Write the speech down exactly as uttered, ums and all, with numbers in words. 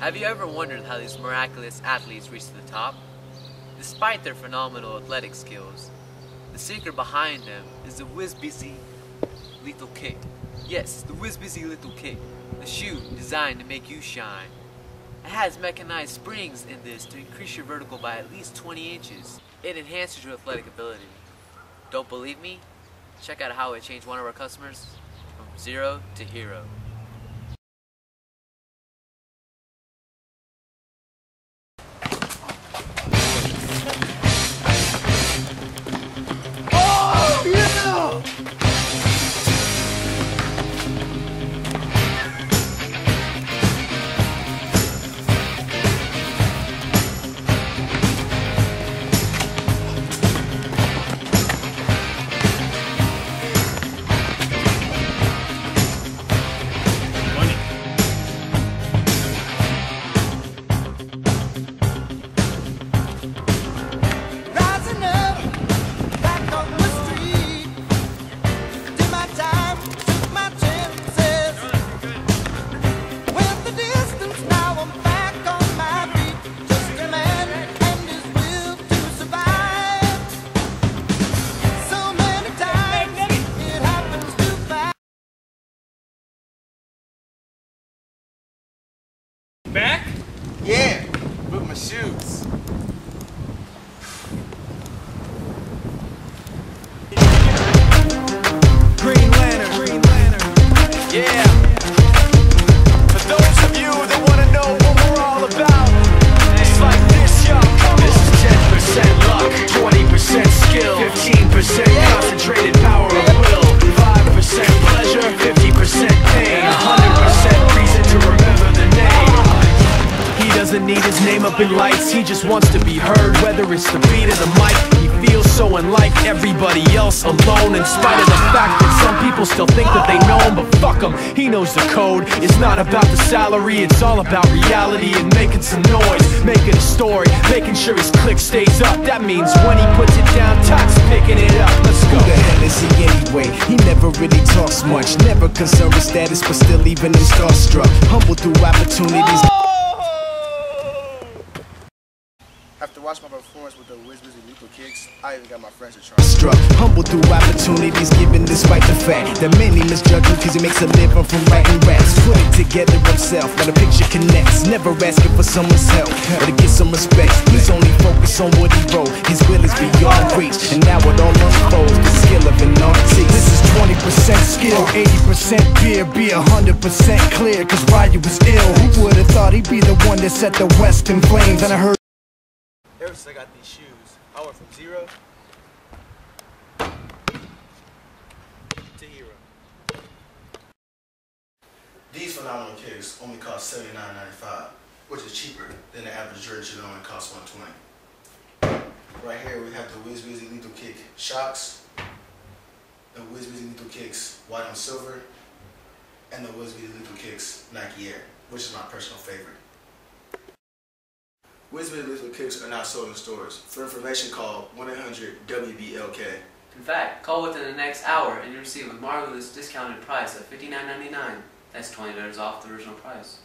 Have you ever wondered how these miraculous athletes reach to the top? Despite their phenomenal athletic skills, the secret behind them is the Whizz Bizzy lethal kick. Yes, the Whizz Bizzy lethal kick, the shoe designed to make you shine. It has mechanized springs in this to increase your vertical by at least twenty inches. It enhances your athletic ability. Don't believe me? Check out how it changed one of our customers from zero to hero. Back? Yeah, with my shoes. Green Lantern. Green Lantern. Yeah. For those of you that want to know what we're all about, it's like this, yo. This is ten percent luck, twenty percent skill, fifteen percent concentrated power of will, five percent pleasure, fifty percent pain, one hundred percent reason to remember the name. He doesn't need his name up in lights, he just wants to be heard, whether it's the beat of the mic. He feels so unlike everybody else, alone, in spite of the fact that some people still think that they know him, but fuck him, he knows the code. It's not about the salary, it's all about reality and making some noise, making a story, making sure his click stays up. That means when he puts it down, Tox picking it up. Let's go. Who the hell is he anyway? He never really talks much, never concerned with status, but still even him starstruck, humble through opportunities. After watching my performance with the Whizz Bizzy lethal kicks, I even got my friends to try. Struck, humble through opportunities given despite the fact that many misjudge him cause he makes a living from writing raps. Put it together himself, now the picture connects, never asking for someone's help or to get some respect. He's only focused on what he wrote, his will is beyond reach, and now it all unfolds, the skill of an artist. This is twenty percent skill, eighty percent beer, be one hundred percent clear, cause Ryu was ill. Who would've thought he'd be the one that set the West in flames? And I heard Ever since I got these shoes, I went from zero to hero. These phenomenal kicks only cost seventy-nine ninety-five, which is cheaper than the average Jordan shoe that only costs one twenty. Right here we have the Whizz Bizzy lethal kick shocks, the Whizz Bizzy lethal kicks white on silver, and the Whizz Bizzy lethal kicks Nike Air, which is my personal favorite. Whizz Bizzy lethal kicks are not sold in stores. For information, call one eight hundred W B L K. In fact, call within the next hour and you'll receive a marvelous discounted price of fifty-nine ninety-nine. That's twenty dollars off the original price.